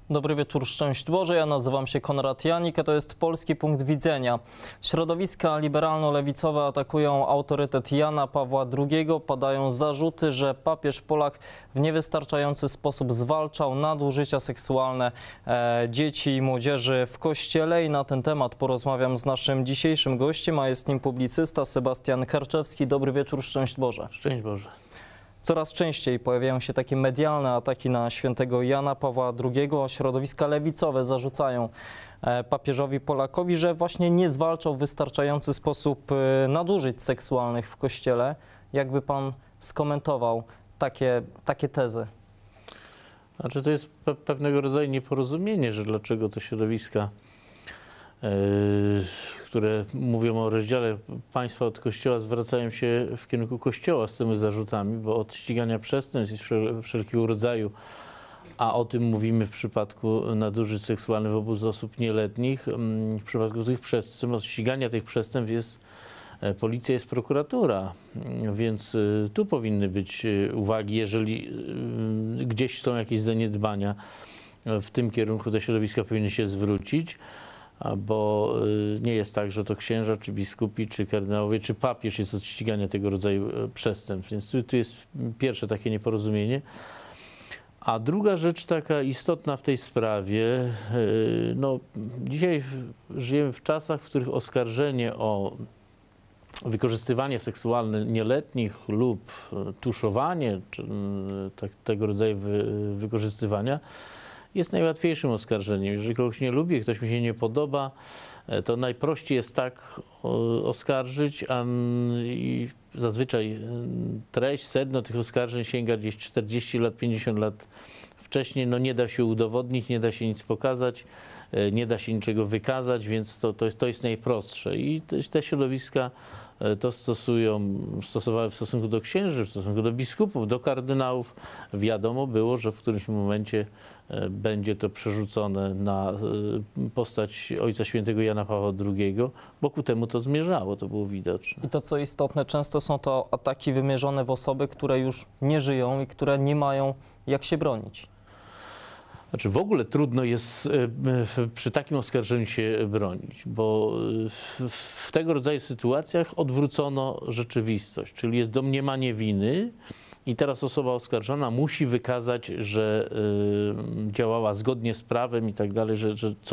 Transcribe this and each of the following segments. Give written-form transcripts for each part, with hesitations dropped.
Dobry wieczór, szczęść Boże. Ja nazywam się Konrad Janik, a to jest Polski Punkt Widzenia. Środowiska liberalno-lewicowe atakują autorytet Jana Pawła II. Padają zarzuty, że papież Polak w niewystarczający sposób zwalczał nadużycia seksualne dzieci i młodzieży w Kościele. I na ten temat porozmawiam z naszym dzisiejszym gościem, a jest nim publicysta Sebastian Karczewski. Dobry wieczór, szczęść Boże. Szczęść Boże. Coraz częściej pojawiają się takie medialne ataki na świętego Jana Pawła II. Środowiska lewicowe zarzucają papieżowi Polakowi, że właśnie nie zwalczał w wystarczający sposób nadużyć seksualnych w Kościele. Jakby pan skomentował takie tezy? Znaczy, to jest pewnego rodzaju nieporozumienie, że dlaczego te środowiska, które mówią o rozdziale państwa od Kościoła, zwracają się w kierunku Kościoła z tymi zarzutami, bo od ścigania przestępstw wszelkiego rodzaju, a o tym mówimy w przypadku nadużyć seksualnych wobec osób nieletnich, w przypadku tych przestępstw, od ścigania tych przestępstw jest policja, jest prokuratura, więc tu powinny być uwagi, jeżeli gdzieś są jakieś zaniedbania, w tym kierunku te środowiska powinny się zwrócić. Bo nie jest tak, że to księża, czy biskupi, czy kardynałowie, czy papież jest od ścigania tego rodzaju przestępstw. Więc tu jest pierwsze takie nieporozumienie. A druga rzecz taka istotna w tej sprawie, no dzisiaj żyjemy w czasach, w których oskarżenie o wykorzystywanie seksualne nieletnich lub tuszowanie czy tego rodzaju wykorzystywania jest najłatwiejszym oskarżeniem. Jeżeli kogoś nie lubię, ktoś mi się nie podoba, to najprościej jest tak oskarżyć, a zazwyczaj treść, sedno tych oskarżeń sięga gdzieś 40 lat, 50 lat wcześniej. No nie da się udowodnić, nie da się nic pokazać, nie da się niczego wykazać, więc to jest najprostsze. I te środowiska to stosowały w stosunku do księży, w stosunku do biskupów, do kardynałów. Wiadomo było, że w którymś momencie będzie to przerzucone na postać Ojca Świętego Jana Pawła II, bo ku temu to zmierzało, to było widoczne. I to, co istotne, często są to ataki wymierzone w osoby, które już nie żyją i które nie mają jak się bronić. Znaczy w ogóle trudno jest przy takim oskarżeniu się bronić, bo w tego rodzaju sytuacjach odwrócono rzeczywistość, czyli jest domniemanie winy i teraz osoba oskarżona musi wykazać, że działała zgodnie z prawem i tak dalej,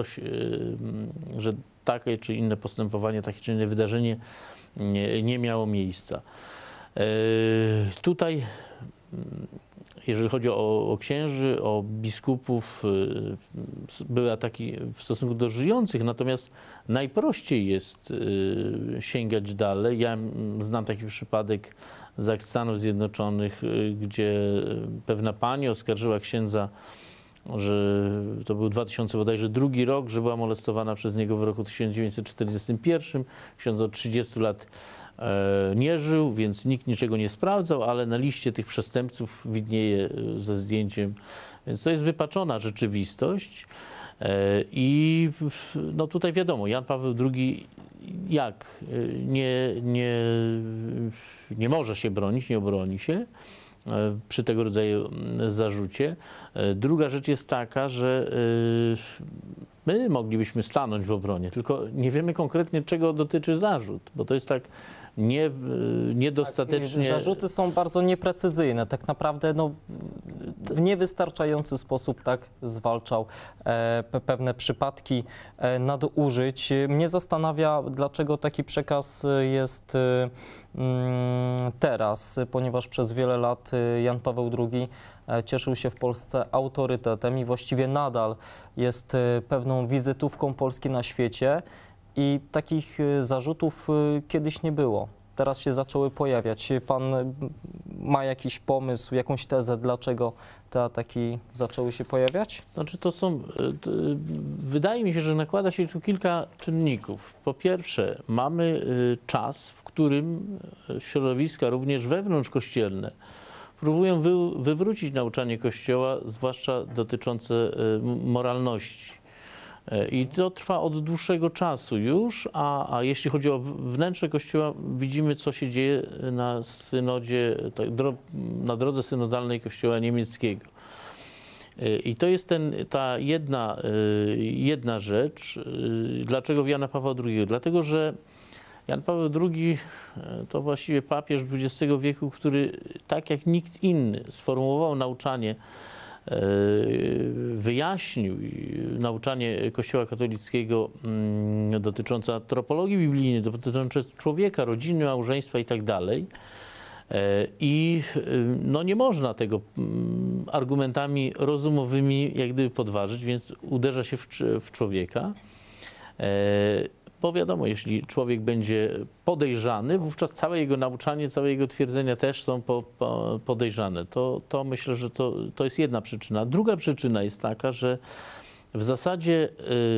że takie czy inne postępowanie, takie czy inne wydarzenie nie miało miejsca. Tutaj jeżeli chodzi o księży, o biskupów, były ataki w stosunku do żyjących, natomiast najprościej jest sięgać dalej. Ja znam taki przypadek z Stanów Zjednoczonych, gdzie pewna pani oskarżyła księdza, że to był 2002 rok, że była molestowana przez niego w roku 1941. Ksiądz od 30 lat nie żył, więc nikt niczego nie sprawdzał, ale na liście tych przestępców widnieje ze zdjęciem. Więc to jest wypaczona rzeczywistość. I no tutaj wiadomo, Jan Paweł II nie może się bronić, nie obroni się przy tego rodzaju zarzucie. Druga rzecz jest taka, że my moglibyśmy stanąć w obronie, tylko nie wiemy konkretnie, czego dotyczy zarzut, bo to jest tak niedostatecznie... Tak, zarzuty są bardzo nieprecyzyjne. Tak naprawdę no, w niewystarczający sposób tak zwalczał pewne przypadki nadużyć. Mnie zastanawia, dlaczego taki przekaz jest teraz, ponieważ przez wiele lat Jan Paweł II cieszył się w Polsce autorytetem i właściwie nadal jest pewną wizytówką Polski na świecie. I takich zarzutów kiedyś nie było. Teraz się zaczęły pojawiać. Pan ma jakiś pomysł, jakąś tezę, dlaczego te ataki zaczęły się pojawiać? Znaczy wydaje mi się, że nakłada się tu kilka czynników. Po pierwsze, mamy czas, w którym środowiska, również wewnątrzkościelne, próbują wywrócić nauczanie Kościoła, zwłaszcza dotyczące moralności. I to trwa od dłuższego czasu już, a jeśli chodzi o wnętrze Kościoła, widzimy, co się dzieje na synodzie, na drodze synodalnej Kościoła niemieckiego. I to jest ta jedna rzecz. Dlaczego w Jana Pawła II? Dlatego, że Jan Paweł II to właściwie papież XX wieku, który tak jak nikt inny sformułował nauczanie, wyjaśnił nauczanie Kościoła katolickiego dotyczące antropologii biblijnej, dotyczące człowieka, rodziny, małżeństwa i tak dalej. I no nie można tego argumentami rozumowymi jak gdyby podważyć, więc uderza się w człowieka. Bo wiadomo, jeśli człowiek będzie podejrzany, wówczas całe jego nauczanie, całe jego twierdzenia też są podejrzane. To myślę, że to jest jedna przyczyna. Druga przyczyna jest taka, że w zasadzie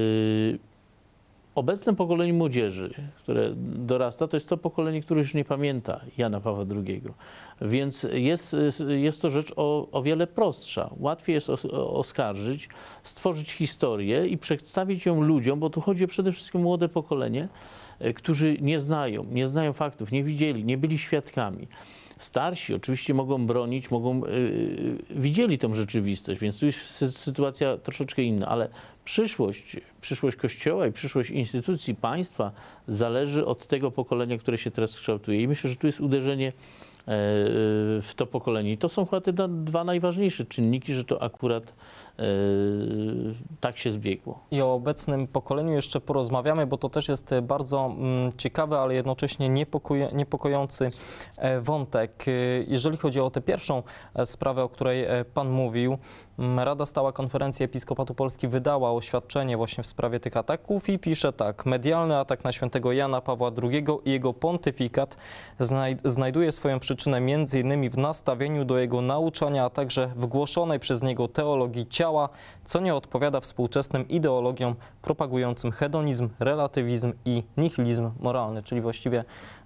obecne pokolenie młodzieży, które dorasta, to jest to pokolenie, które już nie pamięta Jana Pawła II. Więc jest to rzecz o wiele prostsza. Łatwiej jest oskarżyć, stworzyć historię i przedstawić ją ludziom, bo tu chodzi przede wszystkim o młode pokolenie, którzy nie znają faktów, nie widzieli, nie byli świadkami. Starsi oczywiście mogą bronić, widzieli tą rzeczywistość, więc tu jest sytuacja troszeczkę inna, ale przyszłość Kościoła i przyszłość instytucji państwa zależy od tego pokolenia, które się teraz kształtuje. I myślę, że tu jest uderzenie w to pokolenie. I to są chyba te dwa najważniejsze czynniki, że to akurat tak się zbiegło. I o obecnym pokoleniu jeszcze porozmawiamy, bo to też jest bardzo ciekawy, ale jednocześnie niepokojący wątek. Jeżeli chodzi o tę pierwszą sprawę, o której Pan mówił, Rada Stała Konferencji Episkopatu Polski wydała oświadczenie właśnie w sprawie tych ataków i pisze tak: medialny atak na świętego Jana Pawła II i jego pontyfikat znajduje swoją przyczynę m.in. w nastawieniu do jego nauczania, a także w głoszonej przez niego teologii ciała, co nie odpowiada współczesnym ideologiom propagującym hedonizm, relatywizm i nihilizm moralny, czyli właściwie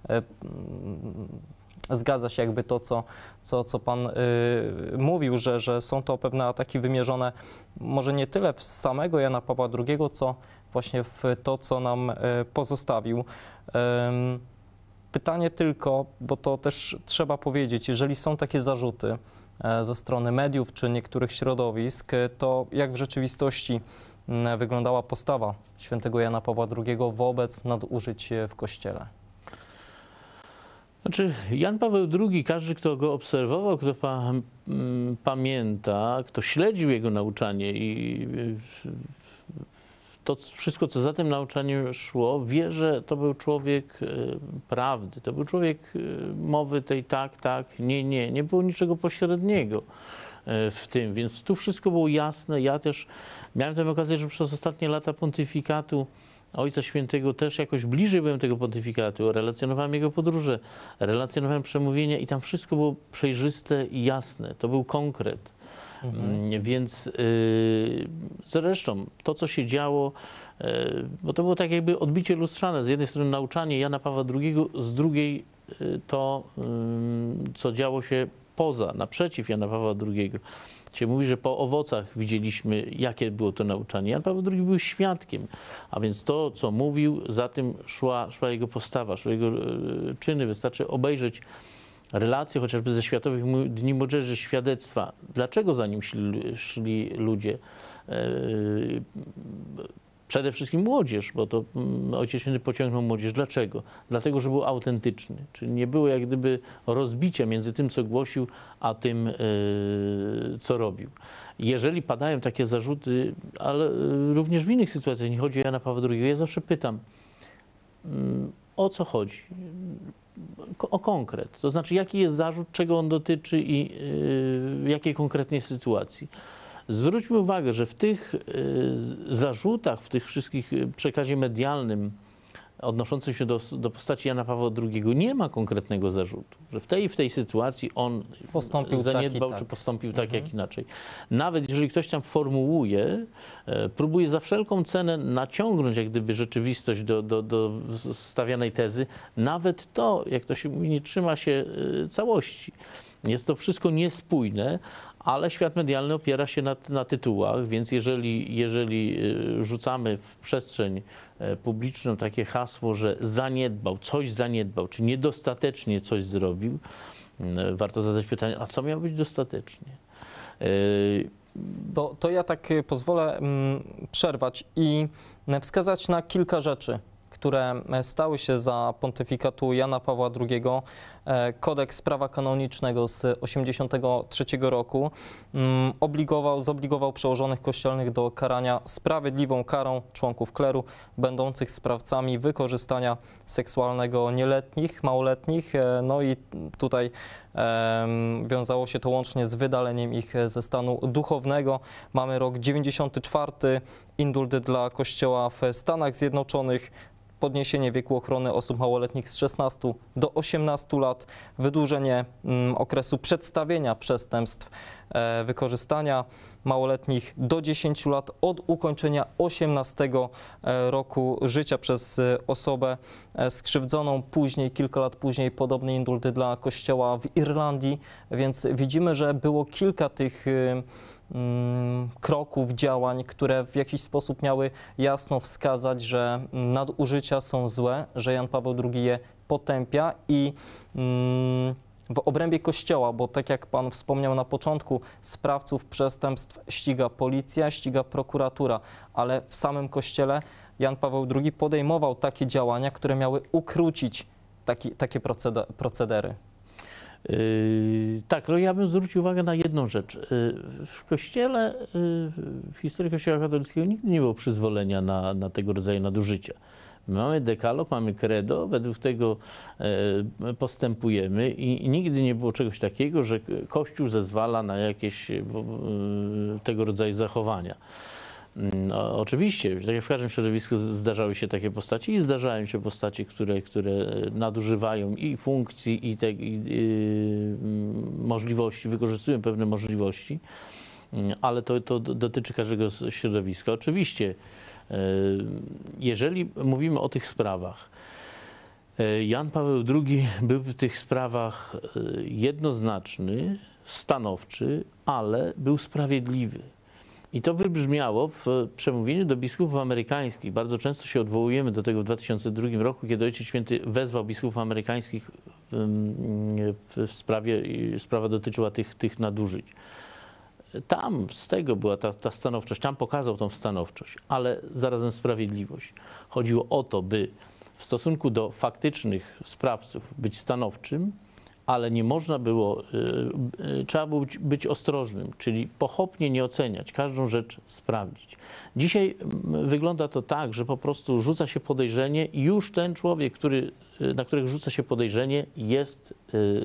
zgadza się jakby to, co Pan mówił, że są to pewne ataki wymierzone może nie tyle w samego Jana Pawła II, co właśnie w to, co nam pozostawił. Pytanie tylko, bo to też trzeba powiedzieć, jeżeli są takie zarzuty ze strony mediów czy niektórych środowisk, to jak w rzeczywistości wyglądała postawa świętego Jana Pawła II wobec nadużyć w Kościele? Znaczy, Jan Paweł II, każdy, kto go obserwował, kto pamięta, kto śledził jego nauczanie i to wszystko, co za tym nauczaniem szło, wie, że to był człowiek prawdy, to był człowiek mowy tej tak, tak, nie, nie. Nie było niczego pośredniego w tym, więc tu wszystko było jasne. Ja też miałem tę okazję, że przez ostatnie lata pontyfikatu Ojca Świętego też jakoś bliżej byłem tego pontyfikatu, relacjonowałem jego podróże, relacjonowałem przemówienia i tam wszystko było przejrzyste i jasne. To był konkret. Więc zresztą to, co się działo, bo to było tak jakby odbicie lustrzane. Z jednej strony nauczanie Jana Pawła II, z drugiej to, co działo się naprzeciw Jana Pawła II. Się mówi, że po owocach widzieliśmy, jakie było to nauczanie. Jan Paweł II był świadkiem, a więc to, co mówił, za tym szła jego postawa, szły jego czyny. Wystarczy obejrzeć relacje chociażby ze Światowych Dni Młodzieży, świadectwa. Dlaczego za nim szli ludzie? Przede wszystkim młodzież, bo to Ojciec Święty pociągnął młodzież. Dlaczego? Dlatego, że był autentyczny. Czyli nie było jak gdyby rozbicia między tym, co głosił, a tym, co robił. Jeżeli padają takie zarzuty, ale również w innych sytuacjach, nie chodzi o Jana Pawła II, ja zawsze pytam, o co chodzi? O konkret. To znaczy, jaki jest zarzut, czego on dotyczy i w jakiej konkretnej sytuacji. Zwróćmy uwagę, że w tych zarzutach, w tych wszystkich przekazie medialnym odnoszącym się do postaci Jana Pawła II nie ma konkretnego zarzutu, że w tej sytuacji on postąpił zaniedbał tak, czy postąpił tak, jak inaczej. Nawet jeżeli ktoś tam formułuje, próbuje za wszelką cenę naciągnąć jak gdyby rzeczywistość do stawianej tezy, nawet to, jak to się mówi, nie trzyma się całości. Jest to wszystko niespójne, ale świat medialny opiera się na tytułach, więc jeżeli rzucamy w przestrzeń publiczną takie hasło, że coś zaniedbał, czy niedostatecznie coś zrobił, warto zadać pytanie, a co miało być dostatecznie? To ja tak pozwolę przerwać i wskazać na kilka rzeczy, które stały się za pontyfikatu Jana Pawła II. Kodeks prawa kanonicznego z 1983 roku zobligował przełożonych kościelnych do karania sprawiedliwą karą członków kleru będących sprawcami wykorzystania seksualnego nieletnich, małoletnich. No i tutaj wiązało się to łącznie z wydaleniem ich ze stanu duchownego. Mamy rok 94, indult dla Kościoła w Stanach Zjednoczonych, podniesienie wieku ochrony osób małoletnich z 16 do 18 lat, wydłużenie okresu przedstawienia przestępstw wykorzystania małoletnich do 10 lat od ukończenia 18 roku życia przez osobę skrzywdzoną. Później, kilka lat później, podobne indulty dla Kościoła w Irlandii, więc widzimy, że było kilka tych kroków, działań, które w jakiś sposób miały jasno wskazać, że nadużycia są złe, że Jan Paweł II je potępia i w obrębie Kościoła, bo tak jak Pan wspomniał na początku, sprawców przestępstw ściga policja, ściga prokuratura, ale w samym Kościele Jan Paweł II podejmował takie działania, które miały ukrócić takie procedery. Tak, no ja bym zwrócił uwagę na jedną rzecz. W Kościele, w historii Kościoła katolickiego nigdy nie było przyzwolenia na tego rodzaju nadużycia. Mamy dekalog, mamy credo, według tego postępujemy i nigdy nie było czegoś takiego, że Kościół zezwala na jakieś tego rodzaju zachowania. No, oczywiście, tak jak w każdym środowisku zdarzały się takie postaci i zdarzają się postaci, które nadużywają i funkcji, i możliwości, wykorzystują pewne możliwości, ale to dotyczy każdego środowiska. Oczywiście, jeżeli mówimy o tych sprawach, Jan Paweł II był w tych sprawach jednoznaczny, stanowczy, ale był sprawiedliwy. I to wybrzmiało w przemówieniu do biskupów amerykańskich. Bardzo często się odwołujemy do tego w 2002 roku, kiedy Ojciec Święty wezwał biskupów amerykańskich w sprawie, sprawa dotyczyła tych nadużyć. Tam z tego była ta stanowczość, tam pokazał tą stanowczość, ale zarazem sprawiedliwość. Chodziło o to, by w stosunku do faktycznych sprawców być stanowczym, ale nie można było, trzeba było być ostrożnym, czyli pochopnie nie oceniać, każdą rzecz sprawdzić. Dzisiaj wygląda to tak, że po prostu rzuca się podejrzenie i już ten człowiek, na którego rzuca się podejrzenie, jest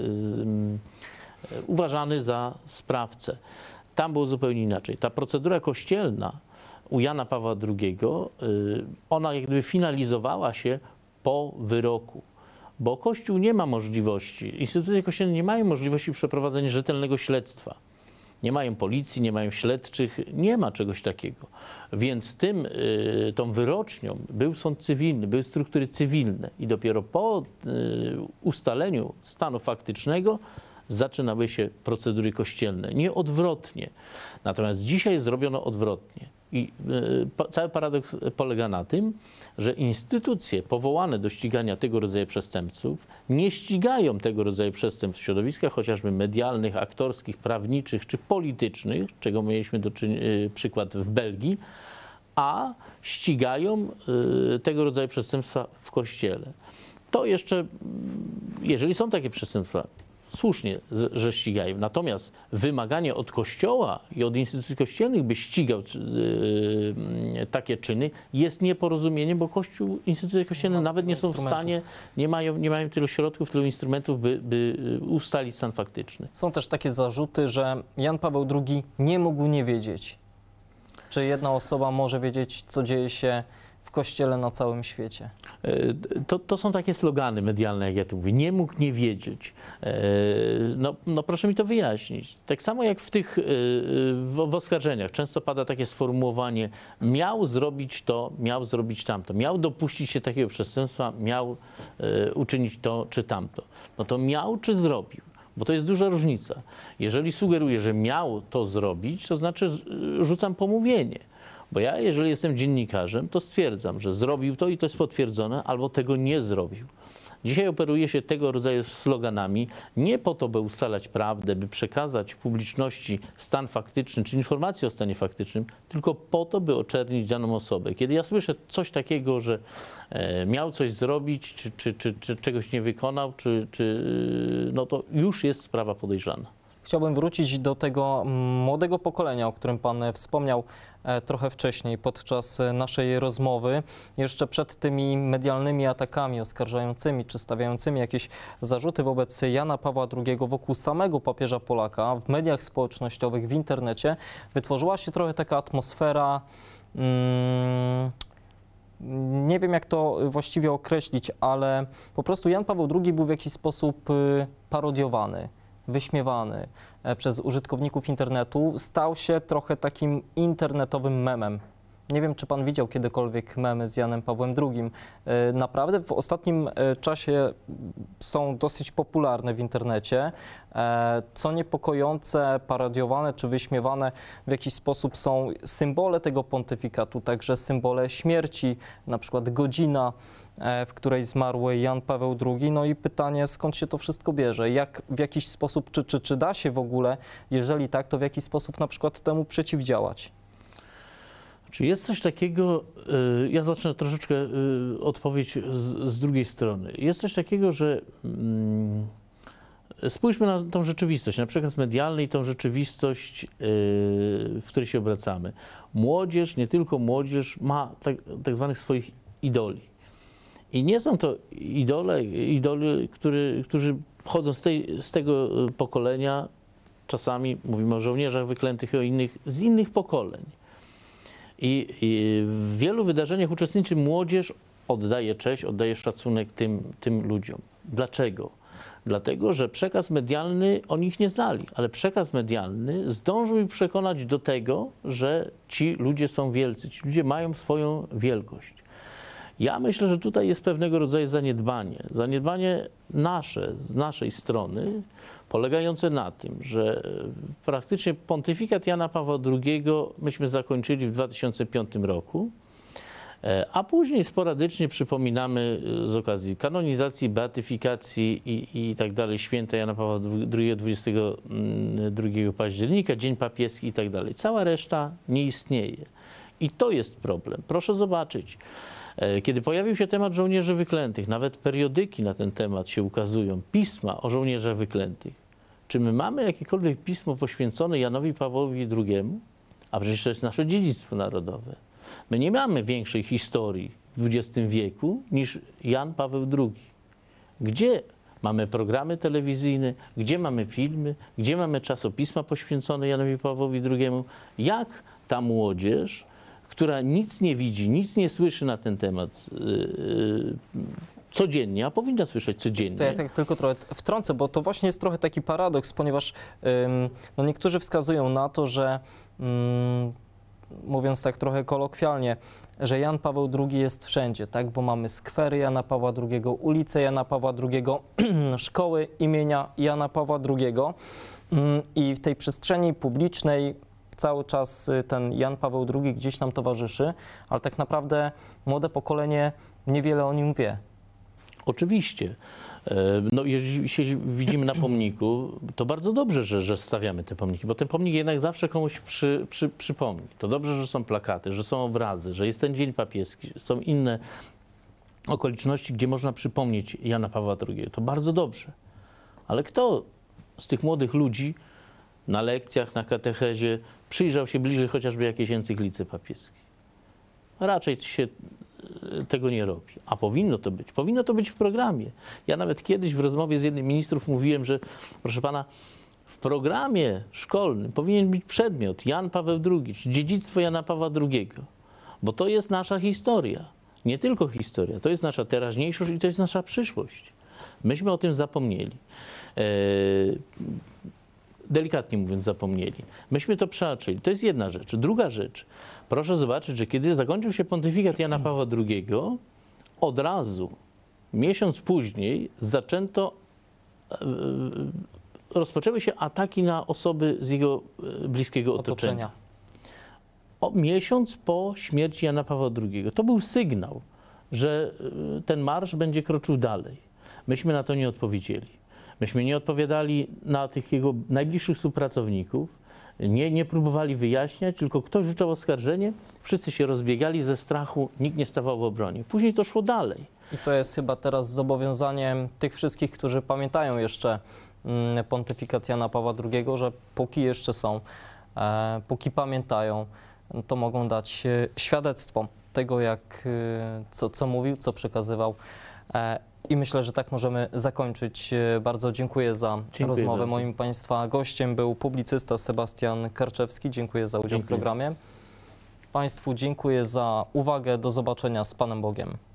uważany za sprawcę. Tam było zupełnie inaczej. Ta procedura kościelna u Jana Pawła II, ona jak gdyby finalizowała się po wyroku. Bo Kościół nie ma możliwości, instytucje kościelne nie mają możliwości przeprowadzenia rzetelnego śledztwa. Nie mają policji, nie mają śledczych, nie ma czegoś takiego. Więc tą wyrocznią był sąd cywilny, były struktury cywilne i dopiero po ustaleniu stanu faktycznego zaczynały się procedury kościelne, nie odwrotnie. Natomiast dzisiaj zrobiono odwrotnie. I cały paradoks polega na tym, że instytucje powołane do ścigania tego rodzaju przestępców nie ścigają tego rodzaju przestępstw w środowiskach chociażby medialnych, aktorskich, prawniczych czy politycznych, czego mieliśmy przykład w Belgii, a ścigają tego rodzaju przestępstwa w Kościele. To jeszcze, jeżeli są takie przestępstwa, słusznie, że ścigają. Natomiast wymaganie od Kościoła i od instytucji kościelnych, by ścigał takie czyny, jest nieporozumieniem, bo Kościół, instytucje kościelne nawet nie są w stanie, nie mają tylu środków, tylu instrumentów, by ustalić stan faktyczny. Są też takie zarzuty, że Jan Paweł II nie mógł nie wiedzieć. Czy jedna osoba może wiedzieć, co dzieje się w Kościele na całym świecie? To są takie slogany medialne, jak ja tu mówię. Nie mógł nie wiedzieć. No proszę mi to wyjaśnić. Tak samo jak w oskarżeniach często pada takie sformułowanie: miał zrobić to, miał zrobić tamto. Miał dopuścić się takiego przestępstwa, miał uczynić to czy tamto. No to miał czy zrobił? Bo to jest duża różnica. Jeżeli sugeruję, że miał to zrobić, to znaczy rzucam pomówienie. Bo ja, jeżeli jestem dziennikarzem, to stwierdzam, że zrobił to i to jest potwierdzone, albo tego nie zrobił. Dzisiaj operuje się tego rodzaju sloganami nie po to, by ustalać prawdę, by przekazać publiczności stan faktyczny czy informację o stanie faktycznym, tylko po to, by oczernić daną osobę. Kiedy ja słyszę coś takiego, że miał coś zrobić, czy czegoś nie wykonał, no to już jest sprawa podejrzana. Chciałbym wrócić do tego młodego pokolenia, o którym Pan wspomniał trochę wcześniej podczas naszej rozmowy. Jeszcze przed tymi medialnymi atakami oskarżającymi czy stawiającymi jakieś zarzuty wobec Jana Pawła II wokół samego papieża Polaka w mediach społecznościowych, w internecie wytworzyła się trochę taka atmosfera, nie wiem jak to właściwie określić, ale po prostu Jan Paweł II był w jakiś sposób parodiowany, wyśmiewany przez użytkowników internetu, stał się trochę takim internetowym memem. Nie wiem, czy Pan widział kiedykolwiek memy z Janem Pawłem II. Naprawdę w ostatnim czasie są dosyć popularne w internecie. Co niepokojące, parodiowane czy wyśmiewane w jakiś sposób są symbole tego pontyfikatu, także symbole śmierci, na przykład godzina, w której zmarł Jan Paweł II. No i pytanie, skąd się to wszystko bierze? Jak w jakiś sposób, czy da się w ogóle, jeżeli tak, to w jaki sposób na przykład temu przeciwdziałać? Czy jest coś takiego, ja zacznę troszeczkę odpowiedź z drugiej strony. Jest coś takiego, że spójrzmy na tą rzeczywistość, na przekaz medialny i tą rzeczywistość, w której się obracamy. Młodzież, nie tylko młodzież, ma tak zwanych swoich idoli. I nie są to idole, którzy pochodzą z tego pokolenia, czasami mówimy o żołnierzach wyklętych i o innych, z innych pokoleń. I w wielu wydarzeniach uczestniczy młodzież, oddaje cześć, oddaje szacunek tym ludziom. Dlaczego? Dlatego, że przekaz medialny, oni ich nie znali, ale przekaz medialny zdążył ich przekonać do tego, że ci ludzie są wielcy, ci ludzie mają swoją wielkość. Ja myślę, że tutaj jest pewnego rodzaju zaniedbanie nasze, z naszej strony, polegające na tym, że praktycznie pontyfikat Jana Pawła II myśmy zakończyli w 2005 roku, a później sporadycznie przypominamy z okazji kanonizacji, beatyfikacji i tak dalej, święta Jana Pawła II 22 października, Dzień Papieski i tak dalej. Cała reszta nie istnieje. I to jest problem. Proszę zobaczyć. Kiedy pojawił się temat żołnierzy wyklętych, nawet periodyki na ten temat się ukazują, pisma o żołnierzach wyklętych. Czy my mamy jakiekolwiek pismo poświęcone Janowi Pawłowi II? A przecież to jest nasze dziedzictwo narodowe. My nie mamy większej historii w XX wieku niż Jan Paweł II. Gdzie mamy programy telewizyjne, gdzie mamy filmy, gdzie mamy czasopisma poświęcone Janowi Pawłowi II? Jak ta młodzież, która nic nie widzi, nic nie słyszy na ten temat codziennie, a powinna słyszeć codziennie. To ja tak tylko trochę wtrącę, bo to właśnie jest trochę taki paradoks, ponieważ no niektórzy wskazują na to, że mówiąc tak trochę kolokwialnie, że Jan Paweł II jest wszędzie, tak? Bo mamy skwery Jana Pawła II, ulice Jana Pawła II, szkoły imienia Jana Pawła II i w tej przestrzeni publicznej cały czas ten Jan Paweł II gdzieś nam towarzyszy, ale tak naprawdę młode pokolenie niewiele o nim wie. Oczywiście. No, jeżeli się widzimy na pomniku, to bardzo dobrze, że stawiamy te pomniki, bo ten pomnik jednak zawsze komuś przypomni. To dobrze, że są plakaty, że są obrazy, że jest ten Dzień Papieski, są inne okoliczności, gdzie można przypomnieć Jana Pawła II. To bardzo dobrze. Ale kto z tych młodych ludzi na lekcjach, na katechezie przyjrzał się bliżej chociażby jakiejś encyklice papieskiej? Raczej się tego nie robi. A powinno to być. Powinno to być w programie. Ja nawet kiedyś w rozmowie z jednym z ministrów mówiłem, że proszę pana, w programie szkolnym powinien być przedmiot Jan Paweł II, czy dziedzictwo Jana Pawła II. Bo to jest nasza historia. Nie tylko historia. To jest nasza teraźniejszość i to jest nasza przyszłość. Myśmy o tym zapomnieli. Delikatnie mówiąc, zapomnieli. Myśmy to przeoczyli. To jest jedna rzecz. Druga rzecz. Proszę zobaczyć, że kiedy zakończył się pontyfikat Jana Pawła II, od razu, miesiąc później, rozpoczęły się ataki na osoby z jego bliskiego otoczenia. Miesiąc po śmierci Jana Pawła II. To był sygnał, że ten marsz będzie kroczył dalej. Myśmy na to nie odpowiedzieli. Myśmy nie odpowiadali na tych jego najbliższych współpracowników, nie próbowali wyjaśniać, tylko ktoś rzucał oskarżenie, wszyscy się rozbiegali ze strachu, nikt nie stawał w obronie. Później to szło dalej. I to jest chyba teraz zobowiązaniem tych wszystkich, którzy pamiętają jeszcze pontyfikat Jana Pawła II, że póki jeszcze są, póki pamiętają, to mogą dać świadectwo tego, co mówił, co przekazywał. I myślę, że tak możemy zakończyć. Bardzo dziękuję za rozmowę. Bardzo. Moim Państwa gościem był publicysta Sebastian Karczewski. Dziękuję za udział w programie. Państwu dziękuję za uwagę. Do zobaczenia. Z Panem Bogiem.